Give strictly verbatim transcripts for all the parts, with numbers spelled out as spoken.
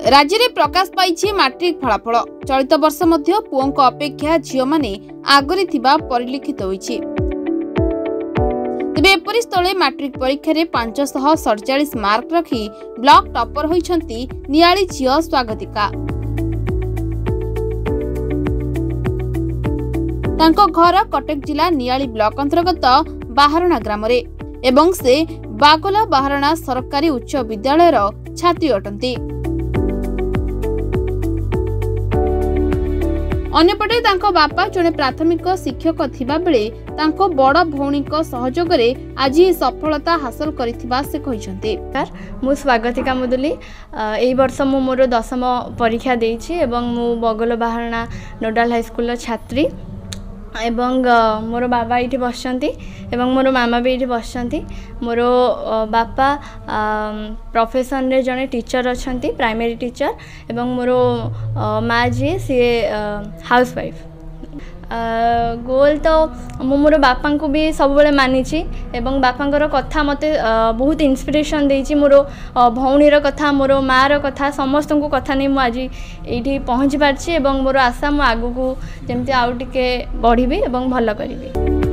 राज्य में प्रकाश पाई मैट्रिक फलाफल चलित वर्ष मध्य पुओं अपेक्षा झील माने आगरे थिबा परिलक्षित होईछि। तेबे एपरि स्थले मैट्रिक परीक्षा रे पाँच सौ सड़चालीस मार्क रखी ब्लॉक टॉपर होइछंती नियाली झील स्वागतिका। तांको घर कटक जिला नियाली ब्लॉक अंतर्गत बाहरणा ग्राम रे एवं से बागोला बाहरणा सरकारी उच्च विद्यालय छात्री अटंती। अन्यपटे तांको बापा जने प्राथमिक शिक्षक थिबा बेले तांको बड़ भौणी सहयोग रे आज सफलता हासिल करिथिबा से कहिसंती। मु स्वागतिका मुदुली एई वर्ष मु मोर दशम परीक्षा देछि एवं मु बगल बाहरणा नोडाल हाई स्कूल छात्री एवं मोर बाबा ये बसचंती एवं मोर मामा भी ये बसचंती। मोर बापा प्रोफेशन रे जने टीचर अछंती प्राइमरी टीचर एवं मोर माँ जी सी हाउस वाइफ। गोल तो मु मोर बापा को भी सब बेले मानिछि एवं बापांकर कथा मते बहुत इंस्पिरेशन देछि। मोर भौणीर कथा मोर मार कथा समस्त को कथा नहीं मु आज ये पहुँची पारछि एवं मोर आशा मु आगु को जेमति आउ टिके बढ़िबी एवं भल करिबी।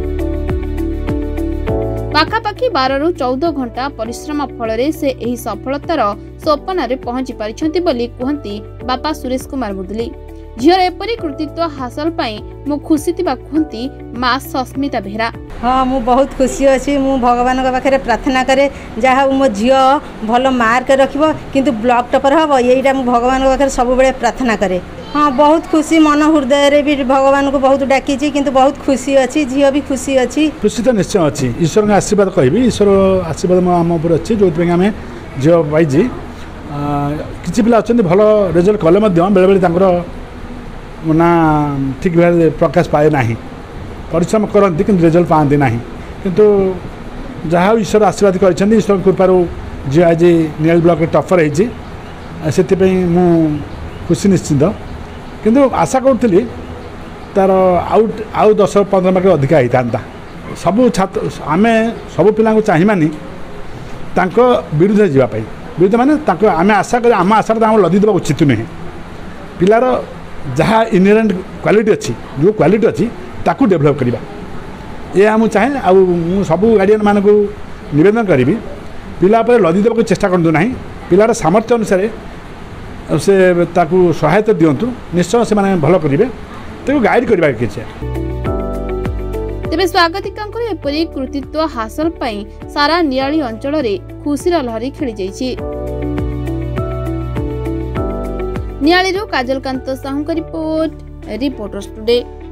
पाखापाखि बारह रु चौदह घंटा परिश्रम फल से यही सफलतार सोपान पहुंची पारिछंती बोली कहंती बापा सुरेश कुमार मुदुली। झीर एपरी कृतित्व हासिल पाई मु खुशी थिबा कहंती मां सस्मिता बेहरा। हाँ मु बहुत खुशी अच्छी। मु भगवान के पाखे प्रार्थना करे जहाँ मो झील भल मार्क रखिबो किंतु ब्लॉक टॉपर हबो यहीटा मु भगवान के पाखे सब बेले प्रार्थना करे। हाँ बहुत खुशी मन हृदय रे भी भगवान को बहुत डाकी किंतु बहुत खुशी अच्छी। झील भी खुशी अच्छी। खुशी तो निश्चय अच्छी। ईश्वर का आशीर्वाद कहबी ईश्वर आशीर्वाद आम उपर अच्छी जो आम झील पाई किसी पिला अच्छा भल रिजल्ट कले बेले बेले ना ठीक भाव प्रकाश पाए ना परिश्रम करती कि रिजल्ट पाती ना किंतु जहाँ ईश्वर आशीर्वाद कर ईश्वर कृपार जी आज नियाली ब्लॉक टॉपर से खुशी निश्चित किंतु आशा करूँ तार आउट आउ दस पंद्रह मार्क अधिका होता सबू छात्र आम सब पिला चाहिए विरुद्ध जावाई विरुद्ध माने आम आशा कर आम आशा लदी देवा उचित नुहे। पिलार जहाँ इनहेरेंट क्वालिटी अच्छी जो क्वालिटी अच्छी ताकू डेभलप करवा ये मुझे चाहे आ सबू गार्डियन मान को निवेदन करी पिला पर लदी देवा चेष्टा करूँ ना पिलार सामर्थ्य अनुसार से ताकू सहायता दिंतु निश्चय से माने भल करेंगे तो गाइड करवा किसी। तेबे स्वागतिकांकर एपरी कृतित्व हासिल पाई सारा नियाली अंचल रे खुशीर लहरी खेली जाइछि। नियाली काजलकांत साहू का रिपोर्ट रिपोर्टर्स टुडे।